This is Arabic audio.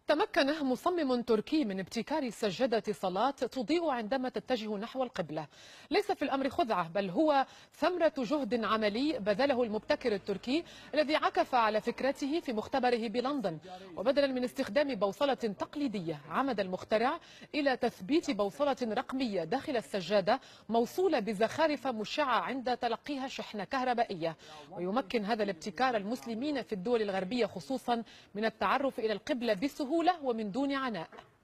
تمكن مصمم تركي من ابتكار سجادة صلاة تضيء عندما تتجه نحو القبلة. ليس في الأمر خدعة، بل هو ثمرة جهد عملي بذله المبتكر التركي الذي عكف على فكرته في مختبره بلندن. وبدلا من استخدام بوصلة تقليدية، عمد المخترع إلى تثبيت بوصلة رقمية داخل السجادة موصولة بزخارف مشعة عند تلقيها شحنة كهربائية. ويمكن هذا الابتكار المسلمين في الدول الغربية خصوصا من التعرف إلى القبلة بسهولة ومن دون عناء.